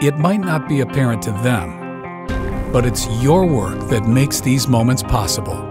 It might not be apparent to them, but it's your work that makes these moments possible.